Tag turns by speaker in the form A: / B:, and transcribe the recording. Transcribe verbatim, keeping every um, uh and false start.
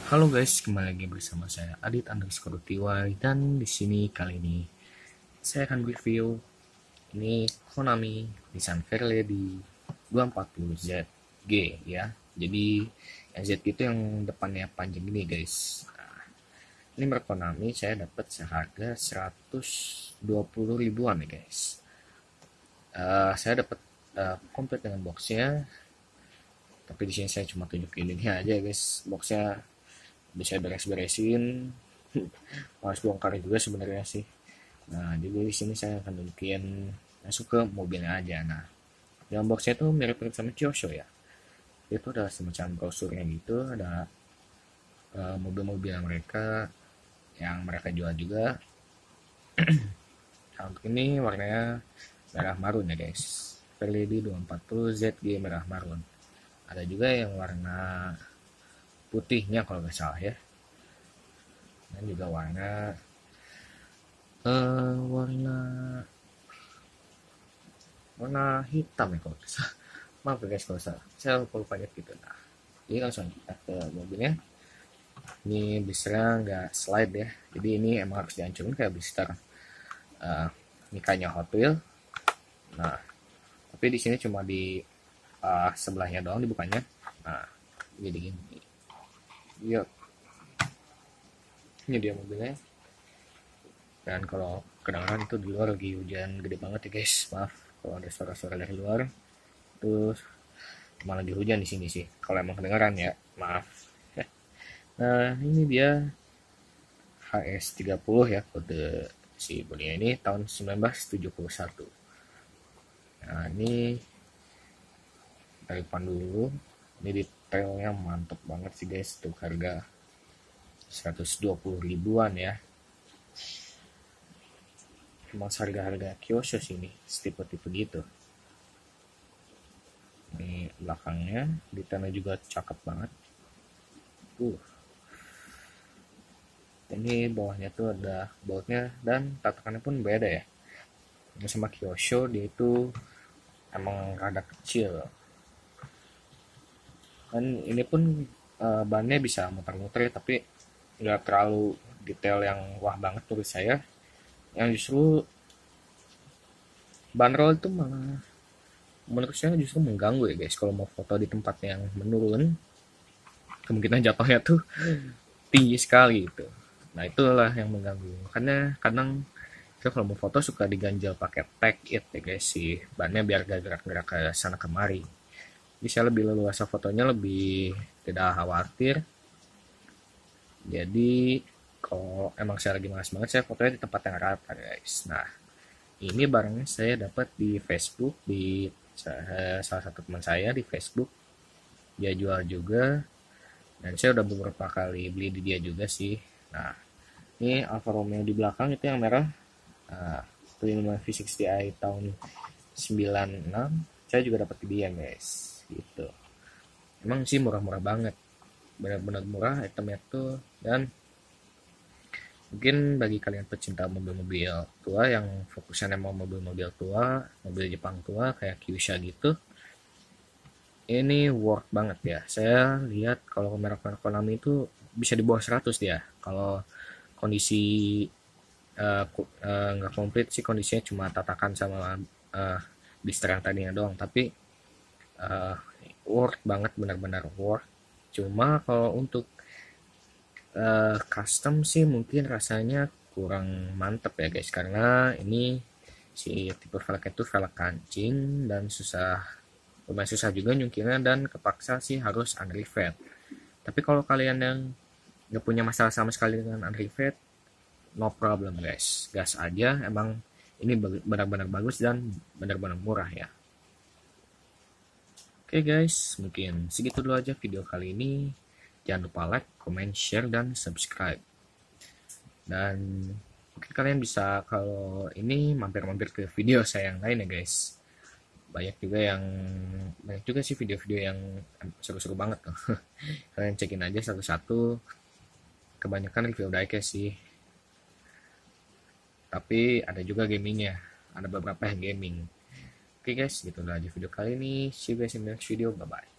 A: Halo guys, kembali lagi bersama saya Adit underscore T Y dan di sini kali ini saya akan review ini Konami Nissan Fairlady dua empat nol Z G ya. Jadi yang Z G itu yang depannya panjang ini guys. Nah, ini merek Konami saya dapat seharga seratus dua puluh ribuan ya guys. Eh, saya dapat uh, komplit dengan boxnya, tapi di sini saya cuma tunjukin ini aja guys. Boxnya bisa beres-beresin, harus bongkar juga sebenarnya sih. Nah, jadi di sini saya akan tunjukin masuk ke mobilnya aja. Nah, dalam boxnya itu mirip-mirip sama Kyosho ya. Itu ada semacam brosurnya gitu, ada uh, mobil-mobil mereka yang mereka jual juga. Nah, untuk ini warnanya merah marun ya guys. Fairlady dua empat nol Z G merah marun. Ada juga yang warna putihnya kalau nggak salah ya. Dan juga warna eh warna warna hitam ya kalau nggak salah. Maaf ya guys kalau salah. Saya lupa lupa gitu. Nah, jadi langsung kita ke mobilnya. Ini blisternya nggak slide ya. Jadi ini emang harus dihancurin kayak blister uh, mikanya Hot Wheels. Nah, tapi di sini cuma di uh, sebelahnya doang dibukanya. Nah, jadi gini. Yuk, ini dia mobilnya. Dan kalau kedengaran itu di luar lagi hujan gede banget ya guys, maaf kalau ada suara-suara dari luar. Terus malah lagi hujan di sini sih, kalau emang kedengaran ya maaf. Nah, ini dia H S tiga puluh ya, kode si bodinya ini tahun seribu sembilan ratus tujuh puluh satu. Nah, ini dari depan dulu. Ini detailnya mantep banget sih guys, tuh harga seratus dua puluh ribuan ya. Emang harga-harga Kyosho sini tipe-tipe gitu. Ini belakangnya detailnya juga cakep banget. Uh. Ini bawahnya tuh ada bautnya dan tatakannya pun beda ya. Ini sama Kyosho dia itu emang rada kecil. Dan ini pun uh, bannya bisa muter-muter ya, tapi nggak terlalu detail yang wah banget menurut saya. Yang justru bandrol itu malah menurut saya justru mengganggu ya guys. Kalau mau foto di tempat yang menurun, kemungkinan jatuhnya tuh tinggi sekali gitu. Nah, itulah yang mengganggu. Makanya kadang saya kalau mau foto suka diganjel pakai tag it ya guys sih, bannya biar gak gerak-gerak ke sana kemari. Bisa lebih leluasa fotonya, lebih tidak khawatir. Jadi kalau emang saya lagi malas banget, saya fotonya di tempat yang rata guys. Nah, ini barangnya saya dapat di Facebook, di salah satu teman saya di Facebook. Dia jual juga, dan saya udah beberapa kali beli di dia juga sih. Nah, ini Alfa Romeo di belakang itu yang merah. Nah, itu lima V enam puluh i tahun sembilan puluh enam. Saya juga dapat di dia guys. Gitu. Emang sih murah-murah banget. Benar-benar murah itemnya tuh. Dan mungkin bagi kalian pecinta mobil-mobil tua yang fokusnya mau mobil-mobil tua, mobil Jepang tua kayak Kyusha gitu, ini worth banget ya. Saya lihat kalau merek-merek Konami itu bisa di bawah seratus dia. Kalau kondisi uh, uh, nggak komplit sih, kondisinya cuma tatakan sama uh, blister yang tadinya doang, tapi uh, worth banget, benar-benar worth. Cuma kalau untuk uh, custom sih mungkin rasanya kurang mantep ya guys, karena ini si tipe velgnya itu velg kancing dan susah, lumayan susah juga nyungkirnya, dan kepaksa sih harus unrivet. Tapi kalau kalian yang nggak punya masalah sama sekali dengan unrivet, no problem guys, gas aja. Emang ini benar-benar bagus dan benar-benar murah ya. Oke guys, mungkin segitu dulu aja video kali ini. Jangan lupa like, comment, share, dan subscribe. Dan mungkin kalian bisa kalau ini mampir-mampir ke video saya yang lain ya guys. Banyak juga yang banyak juga sih video-video yang seru-seru banget tuh. Kalian cekin aja satu-satu. Kebanyakan review diecast sih, tapi ada juga gamingnya, ada beberapa yang gaming. Oke guys, gitu aja video kali ini. See you guys in the next video, bye bye.